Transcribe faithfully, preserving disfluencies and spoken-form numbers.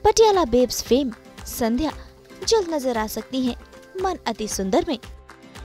Patiala babes fame संध्या जल्द नजर आ सकती हैं मन अति सुंदर में।